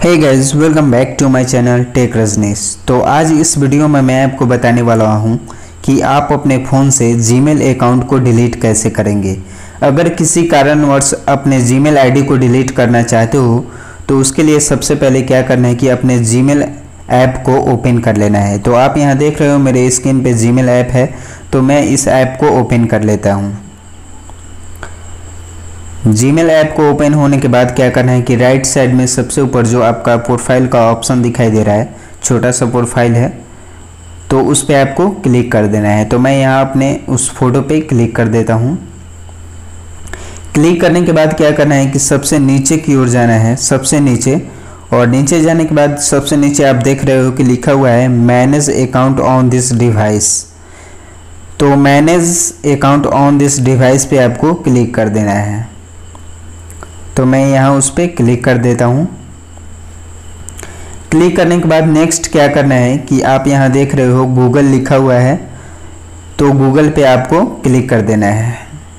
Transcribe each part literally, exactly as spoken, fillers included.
Hey guys, welcome back to my channel Tech Rajneesh. तो आज इस वीडियो में मैं आपको बताने वाला हूं कि आप अपने फ़ोन से जीमेल अकाउंट को डिलीट कैसे करेंगे। अगर किसी कारणवश अपने जीमेल आईडी को डिलीट करना चाहते हो तो उसके लिए सबसे पहले क्या करना है कि अपने जीमेल ऐप को ओपन कर लेना है। तो आप यहां देख रहे हो मेरे स्क्रीन पे जीमेल ऐप है, तो मैं इस ऐप को ओपन कर लेता हूँ। जीमेल ऐप को ओपन होने के बाद क्या करना है कि राइट साइड में सबसे ऊपर जो आपका प्रोफाइल का ऑप्शन दिखाई दे रहा है, छोटा सा प्रोफाइल है, तो उस पे आपको क्लिक कर देना है। तो मैं यहाँ अपने उस फोटो पे क्लिक कर देता हूँ। क्लिक करने के बाद क्या करना है कि सबसे नीचे की ओर जाना है, सबसे नीचे, और नीचे जाने के बाद सबसे नीचे आप देख रहे हो कि लिखा हुआ है manage account on this device. तो manage account on this device पे आपको क्लिक कर देना है। तो मैं यहाँ उस पर क्लिक कर देता हूँ। क्लिक करने के बाद नेक्स्ट क्या करना है कि आप यहाँ देख रहे हो गूगल लिखा हुआ है, तो गूगल पे आपको क्लिक कर देना है।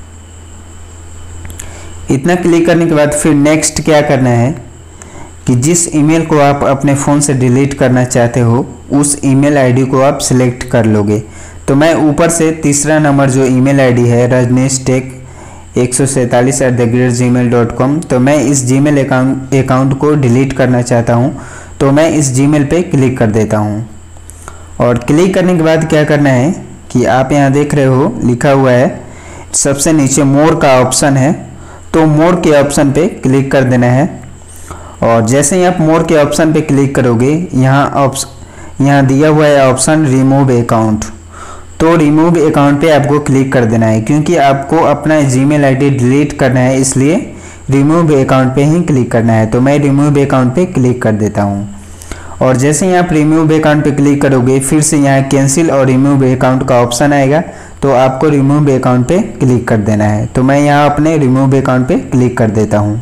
इतना क्लिक करने के बाद फिर नेक्स्ट क्या करना है कि जिस ईमेल को आप अपने फ़ोन से डिलीट करना चाहते हो उस ईमेल आईडी को आप सिलेक्ट कर लोगे। तो मैं ऊपर से तीसरा नंबर जो ईमेल आईडी है रजनीश टेक एक सौ सैंतालीस at the rate G mail dot com, तो मैं इस जीमेल अकाउंट अकाउंट को डिलीट करना चाहता हूं, तो मैं इस जीमेल पे क्लिक कर देता हूं। और क्लिक करने के बाद क्या करना है कि आप यहां देख रहे हो लिखा हुआ है सबसे नीचे मोर का ऑप्शन है, तो मोर के ऑप्शन पे क्लिक कर देना है। और जैसे ही आप मोर के ऑप्शन पे क्लिक करोगे यहाँ ऑप्शन यहाँ दिया हुआ है ऑप्शन रिमूव अकाउंट, तो रिमूव अकाउंट पे आपको क्लिक कर देना है, क्योंकि आपको अपना जीमेल आईडी डिलीट करना है, इसलिए रिमूव अकाउंट पे ही क्लिक करना है। तो मैं रिमूव अकाउंट पे क्लिक कर देता हूँ। और जैसे ही आप रिमूव अकाउंट पे क्लिक करोगे फिर से यहाँ कैंसिल और रिमूव अकाउंट का ऑप्शन आएगा, तो आपको रिमूव अकाउंट पे क्लिक कर देना है। तो मैं यहाँ अपने रिमूव अकाउंट पे क्लिक कर देता हूँ।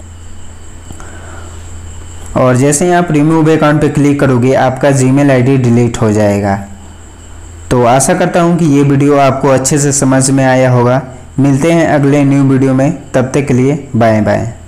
और जैसे ही आप रिमूव अकाउंट पे क्लिक करोगे आपका जीमेल आईडी डिलीट हो जाएगा। तो आशा करता हूँ कि ये वीडियो आपको अच्छे से समझ में आया होगा। मिलते हैं अगले न्यू वीडियो में, तब तक के लिए बाय बाय।